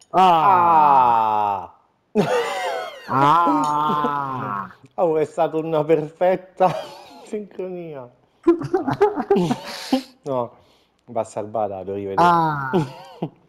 Ah, Ah! ah. Oh, è stata una perfetta sincronia. No, va salvata per rivedere. Ah.